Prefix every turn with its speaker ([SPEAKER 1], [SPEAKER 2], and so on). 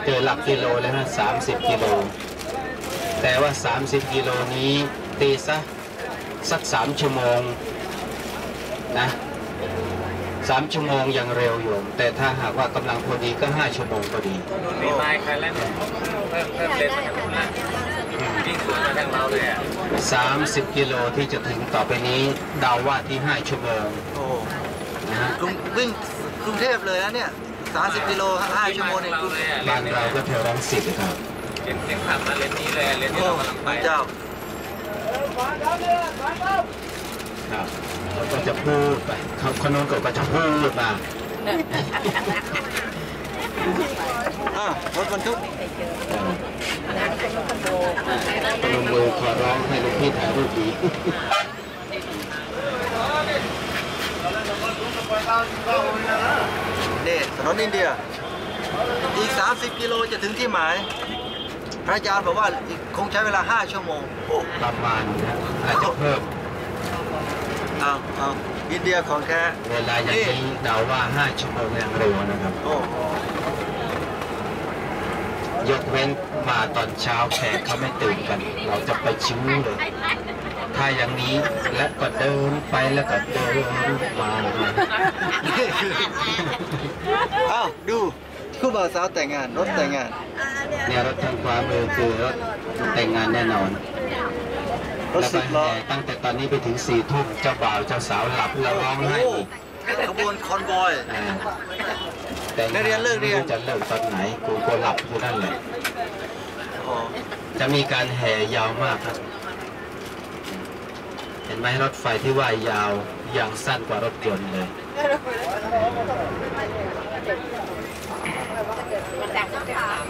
[SPEAKER 1] เจอหลักกิโลแล้วฮะ30 กิโลแต่ว่า30 กิโลนี้ตีสัก3 ชั่วโมงนะ3 ชั่วโมงยังเร็วอยู่แต่ถ้าหากว่ากำลังพอดีก็5 ชั่วโมงพอดี
[SPEAKER 2] มีไม้ใครแล้วเพิ่มเลนมาทางนู้นละวิ่งสวนมาทางเราเลย
[SPEAKER 1] 30 กิโลที่จะถึงต่อไปนี้เดาว่าที่5 ชั่วโมง
[SPEAKER 3] โอ้
[SPEAKER 1] นะฮะ
[SPEAKER 3] วิ่งกรุงเทพเลยนะเนี่ย30 กิโล5 ชั่วโมงเอง
[SPEAKER 1] บ้านเราก็แถวรังสิตครับ
[SPEAKER 2] เห็นขับมาเลนนี้เลยเลนที่เรากำลังไป
[SPEAKER 3] เจ้า
[SPEAKER 1] ครับเขาก็จะพูดไปคนโน้นก็จะพูดมาร
[SPEAKER 3] ถบรรทุก
[SPEAKER 1] ลงมือขอร้องให้ลูกพี่ถ่ายรูปดี
[SPEAKER 3] นี่ถนนอินเดียอีก30 กิโลจะถึงที่หมายพระอาจารย์บอกว่าคงใช้เวลา5 ชั่วโมง
[SPEAKER 1] ประมาณนะอาจจะเพิ่ม
[SPEAKER 3] เอาอินเดียของแท้
[SPEAKER 1] เวลาอย่างนี้เดาว่า5 ชั่วโมงอย่างเร็วนะครับยกเว้นมาตอนเช้าแขกเขาไม่ตื่นกันเราจะไปชิวเลยถ้าอย่างนี้และก็เดินไปแล้วก็เดินมา
[SPEAKER 3] ดูคู่บ่าวสาวแต่งงานรถแต่งงาน
[SPEAKER 1] เนี่ยรถทางขวามือคือรถแต่งงานแน่นอน
[SPEAKER 3] รถ10 ล้อ
[SPEAKER 1] ตั้งแต่ตอนนี้ไปถึง4 ทุ่มเจ้าบ่าวเจ้าสาวหลับแล้วร้องไห้
[SPEAKER 3] ขบวนคอนบอย
[SPEAKER 1] แต่เรียนจะเลิกตอนไหนกูก็หลับอยู่นั่นแหละจะมีการแห่ยาวมากครับเห็นไหมรถไฟที่ว่ายาวอย่างสั้นกว่ารถยนต์เลย